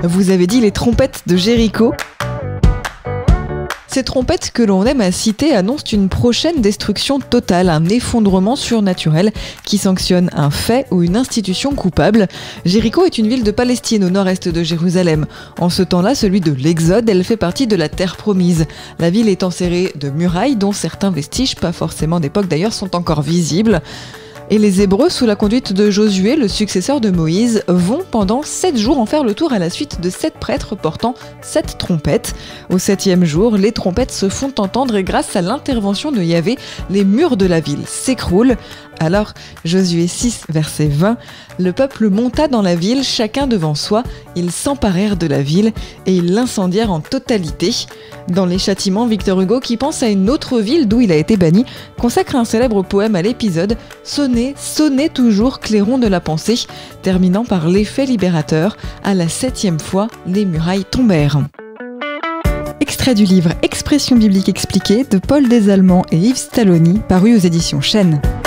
Vous avez dit les trompettes de Jéricho ? Ces trompettes que l'on aime à citer annoncent une prochaine destruction totale, un effondrement surnaturel qui sanctionne un fait ou une institution coupable. Jéricho est une ville de Palestine au nord-est de Jérusalem. En ce temps-là, celui de l'Exode, elle fait partie de la terre promise. La ville est enserrée de murailles dont certains vestiges, pas forcément d'époque d'ailleurs, sont encore visibles. Et les Hébreux, sous la conduite de Josué, le successeur de Moïse, vont pendant 7 jours en faire le tour à la suite de 7 prêtres portant 7 trompettes. Au 7e jour, les trompettes se font entendre et grâce à l'intervention de Yahvé, les murs de la ville s'écroulent. Alors, Josué 6, verset 20, le peuple monta dans la ville, chacun devant soi, ils s'emparèrent de la ville et ils l'incendièrent en totalité. Dans Les Châtiments, Victor Hugo, qui pense à une autre ville d'où il a été banni, consacre un célèbre poème à l'épisode « Sonnez, sonnez toujours, clairon de la pensée », terminant par l'effet libérateur. À la 7e fois, les murailles tombèrent. Extrait du livre Expression biblique expliquée de Paul Desallemands et Yves Stalloni, paru aux éditions Chênes.